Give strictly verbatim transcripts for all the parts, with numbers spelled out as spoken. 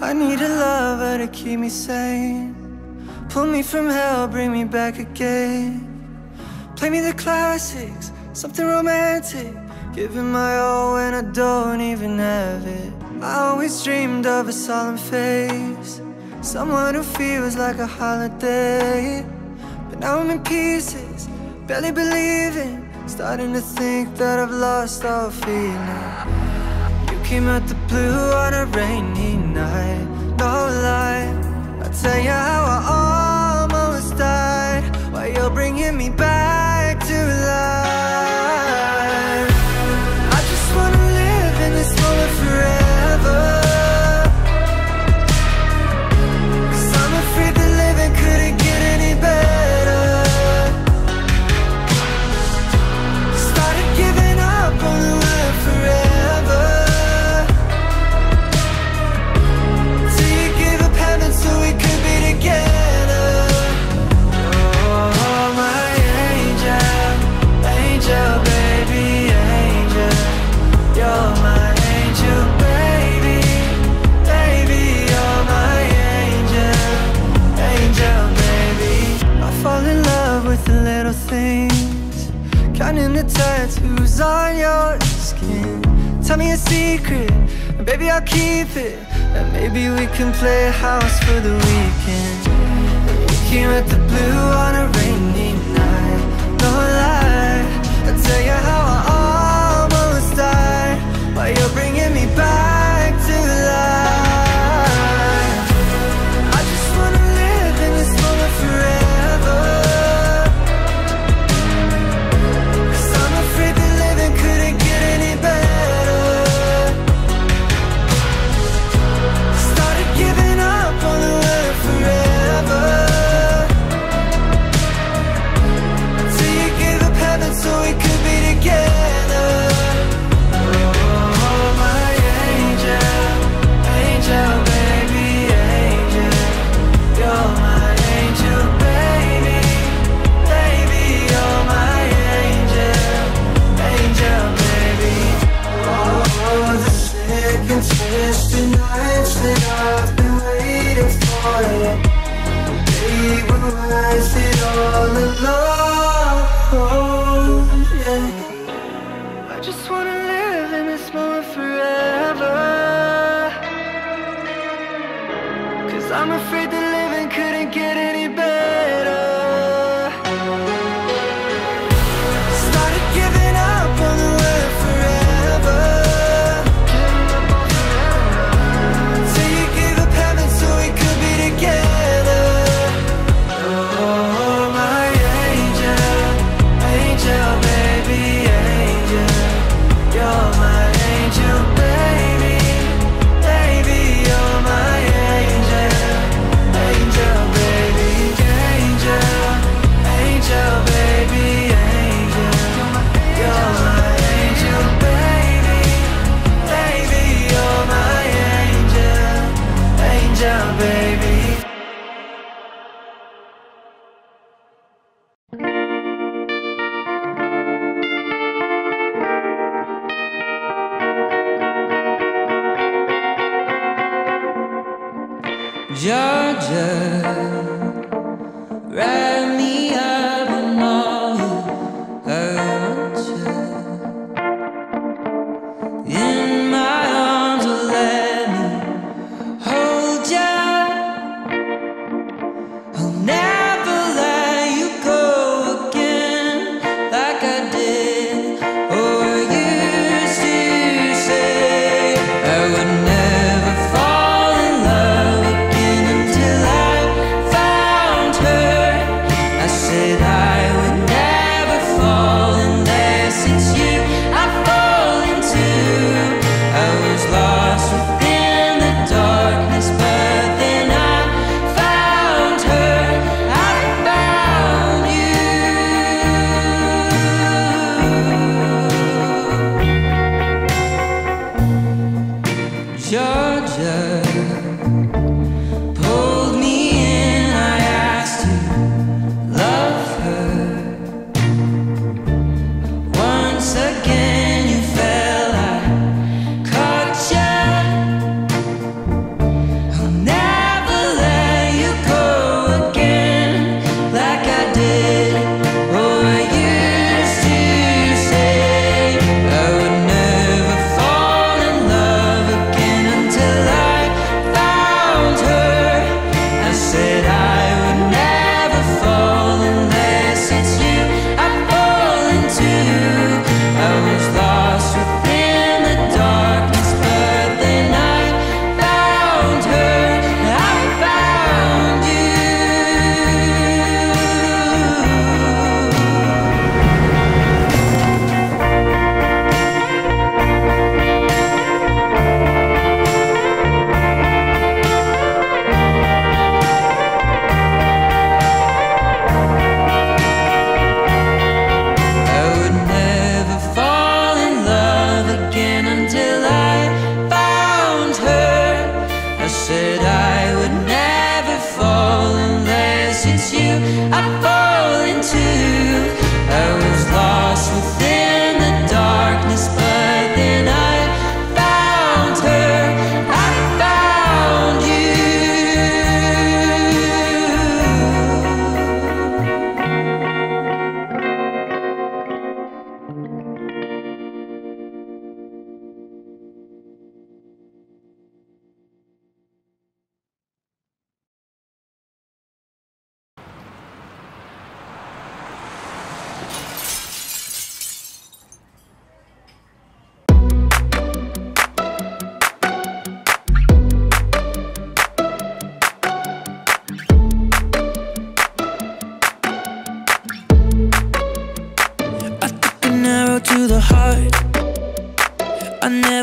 I need a lover to keep me sane. Pull me from hell, bring me back again. Play me the classics, something romantic. Giving my all when I don't even have it. I always dreamed of a solemn face, someone who feels like a holiday. But now I'm in pieces, barely believing, starting to think that I've lost all feeling. You came out the blue on a rainy night, no lie. I'll tell you how I almost died, while you're bringing me back to life. I just wanna live in this moment forever, 'cause I'm afraid that living couldn't get any better. Started giving up on the word forever, till you gave up heaven so we could be together. Oh, my angel, angel, baby, angel. You're my angel, baby, baby. You're my angel, angel, baby. I fall in love with the little things, counting the tattoos on your skin. Tell me a secret, and baby I'll keep it, and maybe we can play house for the weekend. We came at the blue on a rainy night, no lie. I'll tell you how I almost died, while you're bringing me back to life. I just wanna live in this moment forever, 'cause I'm afraid that living couldn't get any better. Started giving up on the word forever, till you gave up heaven so we could be together. Oh, my angel, angel, baby, angel. You're my angel, baby, baby. You're my angel, angel, baby. Oh, the second twisted nights that I've been waiting for you, they were wasted all alone, yeah. I just wanna live in this moment forever, 'cause I'm afraid that living couldn't get any better. Started giving up on the word forever, till you gave up heaven so we could be together. Oh, my angel, angel, baby, angel. You're my angel, baby, baby. You're my angel, angel, baby, angel, angel, baby, angel. You're my angel, baby, baby. You're my angel, angel, baby. Georgia, wrap me up in all you hurt you. In my arms, oh, let me hold ya. I'll never let you go again, like I did or used to say. I would never fall in love again until I found her. I said I would never fall unless it's you I fall into. I was lost within the darkness, but then I found her. I found you. Georgia pulled me in, I asked to love her. Once again you fell, I caught ya. I'll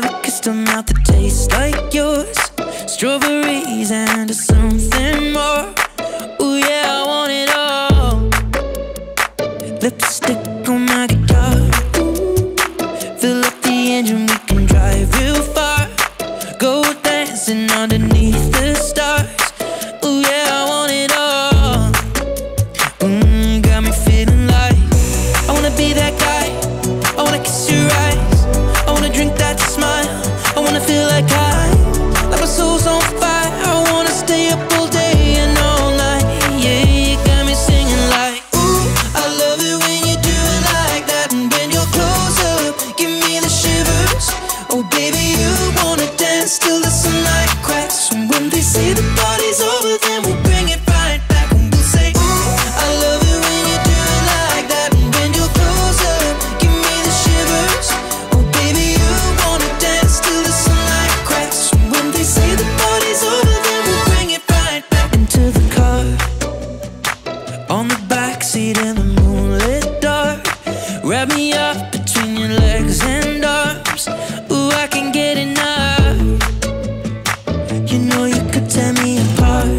never kissed a mouth that tastes like yours. Strawberries and something more. Ooh yeah, I want it all. Lipstick on my guitar. Fill up the engine, we can drive real far. Go dancing underneath the stars. Ooh yeah, I want it all. Mmm, got me feeling like I wanna be that guy. I wanna kiss your eyes. I wanna drink that smile. I wanna feel like I, like my soul's on fire. I wanna stay up all day and all night. Yeah, you got me singing like, ooh, I love it when you do it like that. And when you're close up, give me the shivers. Oh baby, you wanna dance till the sunlight cracks. And when they say the party's over, then we'll bring it right back. And we'll say, ooh, I love it when you do it like that. And when you're close up, give me the shivers. Oh baby, you wanna dance till the sunlight cracks. And when they say the party's over, then we'll bring it right back. Into the car, on the backseat in the moonlit dark. Wrap me up between your legs and arms. Ooh, I can get enough. You know you could tear me apart.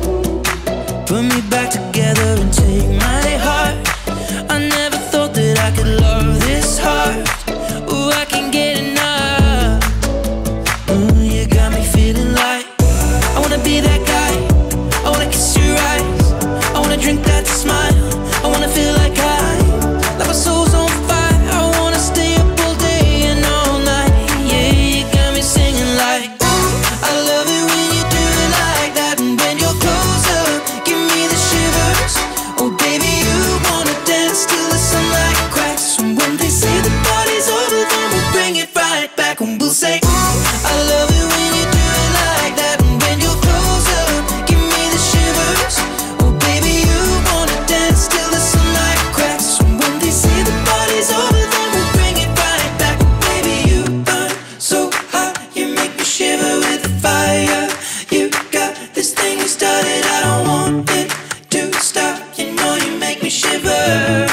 Put me back together and take my heart. I never thought that I could love this hard. Ooh, I can get enough. Ooh, you got me feeling like I wanna be that guy. I wanna kiss your eyes. I wanna drink that smile. I wanna feel like I, like my soul's on fire. I wanna stay up all day and all night. Yeah, you got me singing like, ooh, I love it when you do it like that. And when you're close up, give me the shivers. Oh baby, you wanna dance till the sunlight cracks. And when they say the party's over, then we'll bring it right back. And we'll say, ooh, I love it when you do it like that. And when you're close up, give me the shivers. Oh baby, you wanna dance till the sunlight cracks. And when they say the party's over, then we'll bring it right back. Baby, you burn so hot, you make me shiver with the fire. You got this thing you started, I don't want it to stop. You know you make me shiver.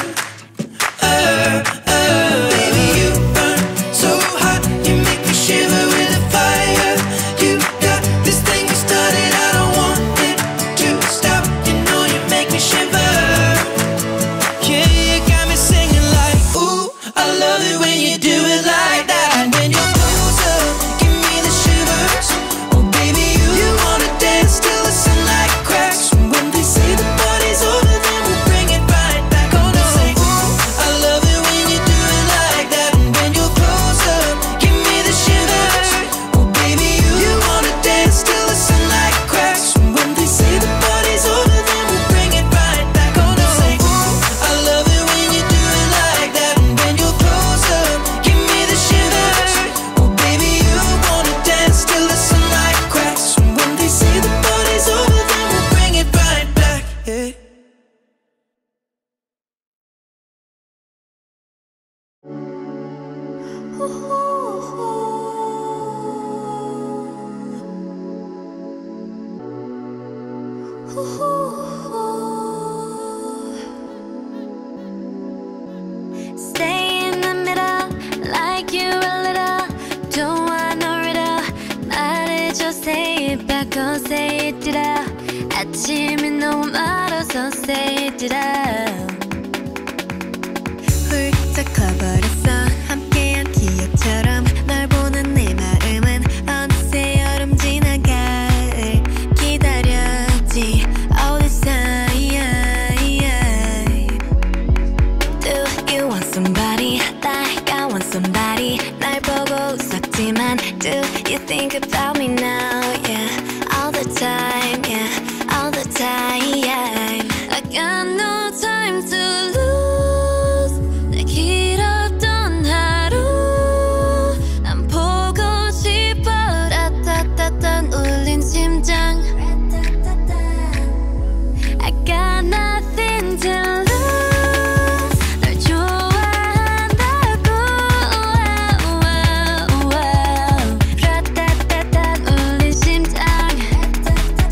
Uh, uh, baby, you burn so hot, you make me shiver with the fire. You got this thing you started, I don't want it to stop. You know you make me shiver. Yeah, you got me singing like, ooh, I love it when you do it like that. And when you're close up, give me the shivers. Oh baby, you, you wanna dance till the sunlight cracks. And when they say the party's over, then we'll bring it right back. Oh no, say, ooh, I love it when you do it like that. And when you're close up, give me the shivers. Oh baby, you, you wanna dance till the sunlight cracks. And when they say the party's over, then we'll bring it right back. Oh no, say, ooh, I love it when you do it like that. And when you're close up, give me the shivers. Oh baby, you wanna dance till the sunlight cracks. And when they say the party's over, then we'll bring it right back. Yeah. Stay in the middle, like you a little. Don't want no riddle. 말해줘, say it back, oh say it, did I? 아침이 너무 멀어서 say it, did I? 훌쩍 커버렸어, 함께한 기억처럼. 널 보는 내 마음은 어느새 여름 지나 가을 기다렸지. All this time. Do you want somebody like I want somebody? 날 보고 웃었지만 do you think about me now? Yeah, all the time, yeah, all the time. I got no time to lose. 내 길었던 하루 난 보고 싶어. 라따따따 울린 심장. I got nothing to lose. 널 좋아한다고. 라따따따 울린 심장.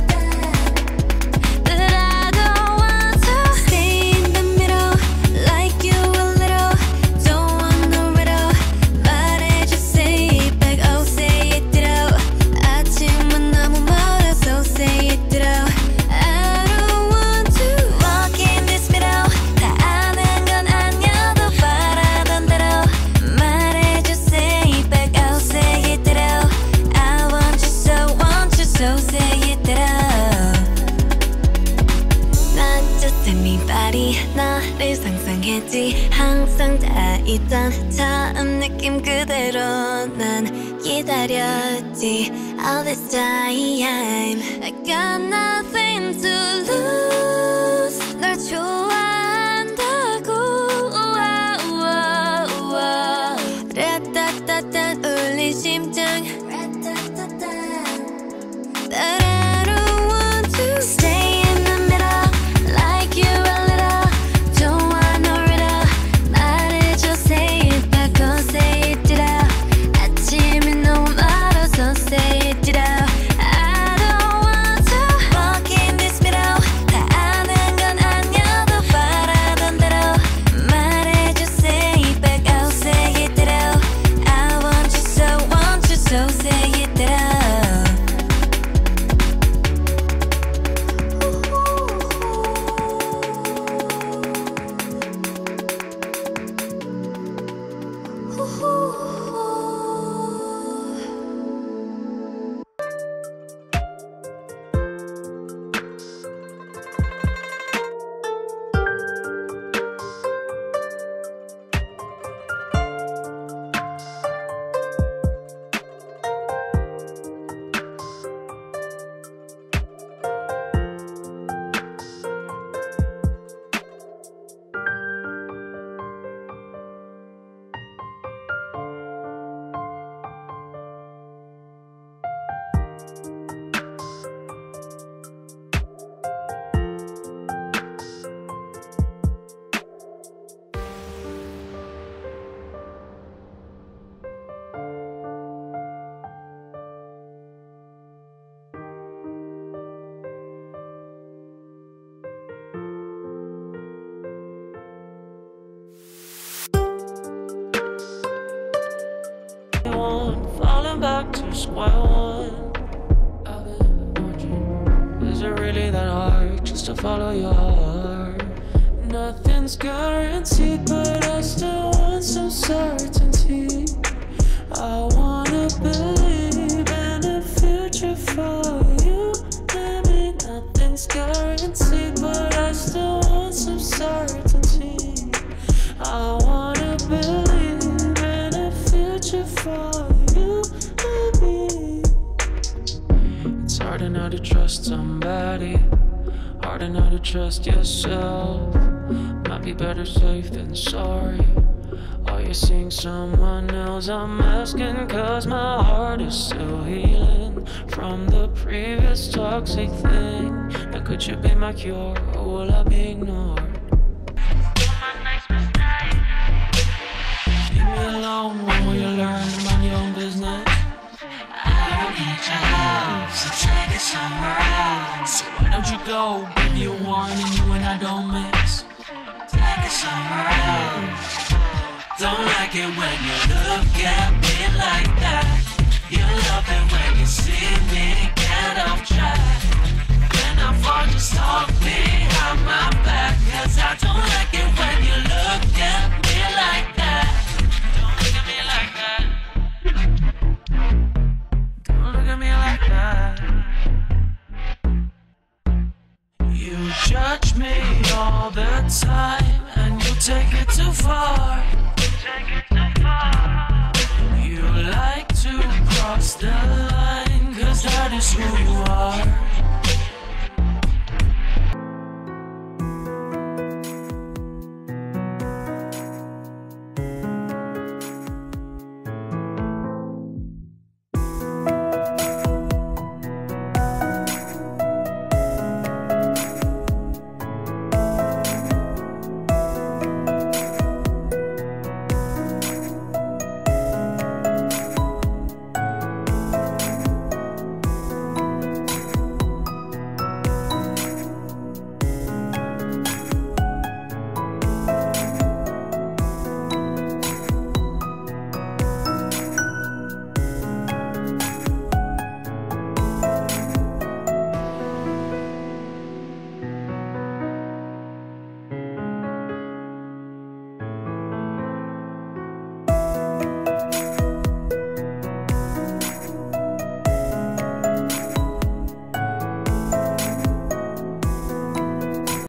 넌 처음 느낌 그대로 난 기다렸지 all this time. I got nothing to lose. 널 좋아한다고. 라따따따 울린 심장. But I don't want to stay in the middle like you a little. Don't want no riddle. 말해줘 say it back go say it ditto. 아침이 너무 멀어서 say it ditto. I don't want to walk in this middle. 다 아는 건 아니어도 바라던 대로 말해줘 say it back I'll say it ditto. I want you so want you so say it ditto. Falling back to square one. I've been wondering, is it really that hard just to follow your heart? Nothing's guaranteed, but I still want some certainty. I wanna believe in a future for you and me. Nothing's guaranteed, but I still want some certainty. I wanna believe in a future for you and me. It's hard enough to trust somebody, hard enough to trust yourself. Might be better safe than sorry. Are you seeing someone else? I'm asking cause my heart is still healing from the previous toxic thing. Now could you be my cure, or will I be ignored? Leave me alone, when will you learn to mind your own business? I don't need your help, so take it somewhere else. So why don't you go, give you a warning, you and I don't mix. Take it somewhere else. Don't like it when you look at me like that. You love it when you see me get off track. When I fall, just talk behind my back. Cause I don't like it when you look at me like that. Don't look at me like that. Don't look at me like that. You judge me all the time, and you take it too far. You like to cross the line, cause that is who you are.